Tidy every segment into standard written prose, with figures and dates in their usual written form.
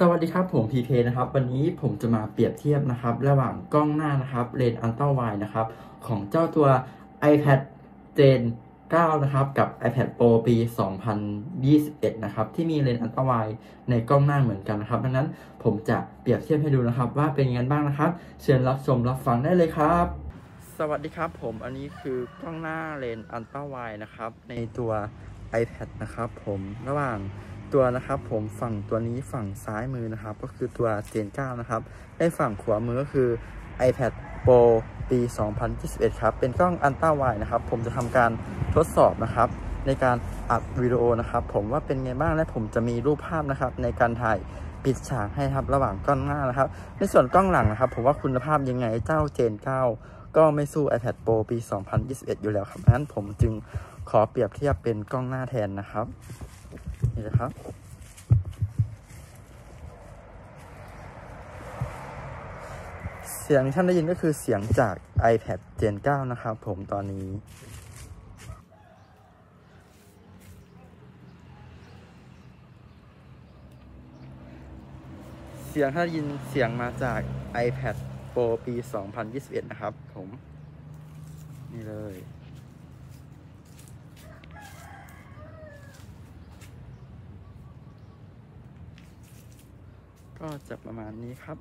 สวัสดีครับผมพีเคนะครับวันนี้ผมจะมาเปรียบเทียบนะครับระหว่างกล้องหน้านะครับเลนส์อัลตร้าไวด์นะครับของเจ้าตัว iPad Gen 9นะครับกับ iPad Pro ปี 2021นะครับที่มีเลนส์อัลตร้าไวด์ในกล้องหน้าเหมือนกันนะครับดังนั้นผมจะเปรียบเทียบให้ดูนะครับว่าเป็นยังไงบ้างนะครับเชิญรับชมรับฟังได้เลยครับสวัสดีครับผมอันนี้คือกล้องหน้าเลนส์อัลตร้าไวด์นะครับในตัว iPad นะครับผมระหว่างตัวนะครับผมฝั่งตัวนี้ฝั่งซ้ายมือนะครับก็คือตัว Gen 9นะครับได้ฝั่งขวามือก็คือ iPad Pro ปี 2021ครับเป็นกล้องอัลตร้าไวด์นะครับผมจะทำการทดสอบนะครับในการอัดวิดีโอนะครับผมว่าเป็นไงบ้างและผมจะมีรูปภาพนะครับในการถ่ายปิดฉากให้ครับระหว่างกล้องหน้านะครับในส่วนกล้องหลังนะครับผมว่าคุณภาพยังไงเจ้า Gen 9ก็ไม่สู้ iPad Pro ปี 2021อยู่แล้วครับงั้นผมจึงขอเปรียบเทียบเป็นกล้องหน้าแทนนะครับนี่นะครับเสียงที่ท่านได้ยินก็คือเสียงจาก iPad Gen 9นะครับผมตอนนี้เสียงถ้าได้ยินเสียงมาจาก iPad Pro ปี 2021นะครับผมนี่เลยก็จะประมาณนี้ครับ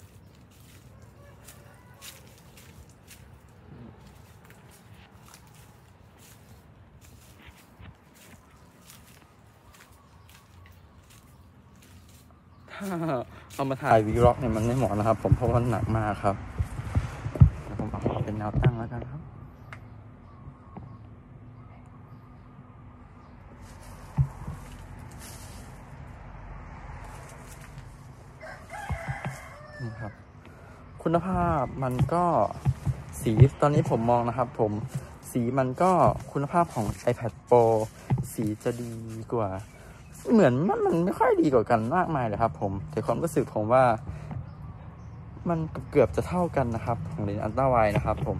ถ้าเอามาถ่ายวีล็อกเนี่ยมันไม่เหมาะนะครับผมเพราะว่ามันหนักมากครับเดี๋ยวผมเอาเป็นแนวตั้งแล้วกันครับนี่ครับคุณภาพมันก็สีตอนนี้ผมมองนะครับผมสีมันก็คุณภาพของ iPad Pro สีจะดีกว่าเหมือนมันไม่ค่อยดีกว่ากันมากมายเลยครับผมแต่ความรู้สึกผมว่ามันเกือบจะเท่ากันนะครับของเลนส์อัลตร้าไวด์นะครับผม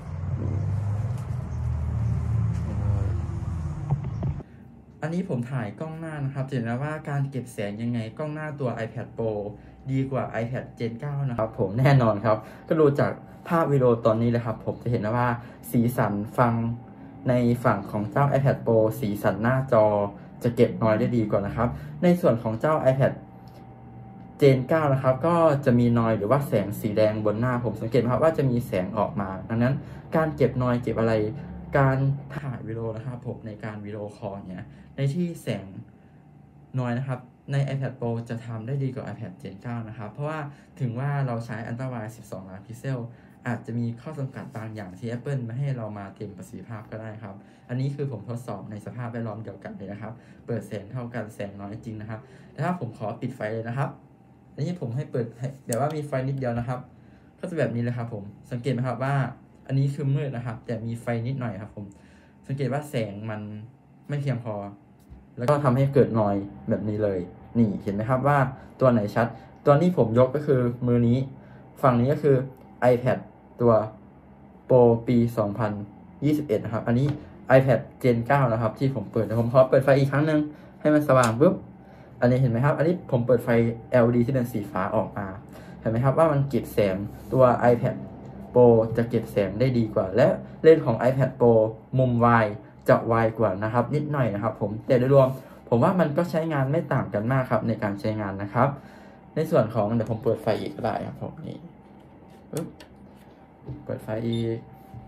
อันนี้ผมถ่ายกล้องหน้านะครับจะเห็นแล้วว่าการเก็บแสงยังไงกล้องหน้าตัว iPad Pro ดีกว่า iPad Gen 9นะครับผมแน่นอนครับก็ดูจากภาพวิดีโอตอนนี้เลยครับผมจะเห็นว่าสีสันฟังในฝั่งของเจ้า iPad Pro สีสันหน้าจอจะเก็บนอยได้ดีกว่านะครับในส่วนของเจ้า iPad Gen 9นะครับก็จะมีนอยหรือว่าแสงสีแดงบนหน้าผมสังเกตครับว่าจะมีแสงออกมาดังนั้นการเก็บนอยเก็บอะไรการถ่ายวิดีโอนะครับผมในการวิดีโอคอลเนี่ยในที่แสงนอยนะครับใน iPad Pro จะทำได้ดีกว่า iPad Gen 9นะครับเพราะว่าถึงว่าเราใช้ Ultra Wide 12 ล้านพิกเซลอาจจะมีข้อจำกัดบางอย่างที่ Apple ไม่ให้เรามาเต็มประสิทธิภาพก็ได้ครับอันนี้คือผมทดสอบในสภาพแวดล้อมเดียวกันเลยนะครับเปิดแสงเท่ากันแสงน้อยจริงนะครับแต่ถ้าผมขอปิดไฟเลยนะครับอันนี้ผมให้เปิดแต่ว่ามีไฟนิดเดียวนะครับก็จะแบบนี้เลยครับผมสังเกตไหมครับว่าอันนี้คือมืดนะครับแต่มีไฟนิดหน่อยครับผมสังเกตว่าแสงมันไม่เพียงพอแล้วก็ทำให้เกิดนอยแบบนี้เลยนี่เห็นไหมครับว่าตัวไหนชัดตัวนี้ผมยกก็คือมือนี้ฝั่งนี้ก็คือ iPad ตัว Pro ปี 2021นะครับอันนี้ iPad Gen 9นะครับที่ผมเปิดผมขอเปิดไฟอีกครั้งหนึ่งให้มันสว่างปุ๊บอันนี้เห็นไหมครับอันนี้ผมเปิดไฟ LED ที่เป็นสีฟ้าออกมาเห็นไหมครับว่ามันเก็บแสงตัว iPad Pro จะเก็บแสงได้ดีกว่าและเลนส์ของ iPad Pro มุม wide จะ wide กว่านะครับนิดหน่อยนะครับผมแต่โดยรวมผมว่ามันก็ใช้งานไม่ต่างกันมากครับในการใช้งานนะครับในส่วนของเดี๋ยวผมเปิดไฟอีกก็ได้ครับผมนี่ปึ๊บเปิดไฟอีก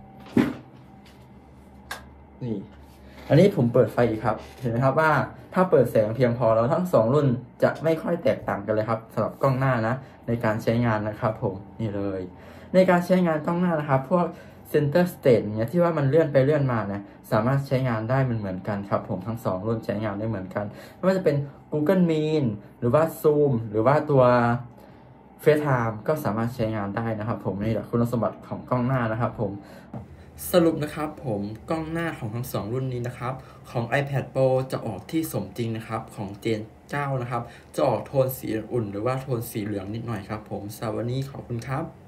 นี่อันนี้ผมเปิดไฟอีกครับเห็นไหมครับว่าถ้าเปิดแสงเพียงพอแล้วทั้ง2รุ่นจะไม่ค่อยแตกต่างกันเลยครับสำหรับกล้องหน้านะในการใช้งานนะครับผมนี่เลยในการใช้งานกล้องหน้านะครับพวก Center Stage เนี่ยที่ว่ามันเลื่อนไปเลื่อนมาเนี่ยสามารถใช้งานได้เหมือนกันครับผมทั้ง2รุ่นใช้งานได้เหมือนกันไม่ว่าจะเป็น Google Meet หรือว่า Zoom หรือว่าตัว FaceTime ก็สามารถใช้งานได้นะครับผมนี่แหละคุณสมบัติของกล้องหน้านะครับผมสรุปนะครับผมกล้องหน้าของทั้ง2รุ่นนี้นะครับของ iPad Pro จะออกที่สมจริงนะครับของ Gen 9นะครับจะออกโทนสีอุ่นหรือว่าโทนสีเหลืองนิดหน่อยครับผมสำหรับวันนี้ขอบคุณครับ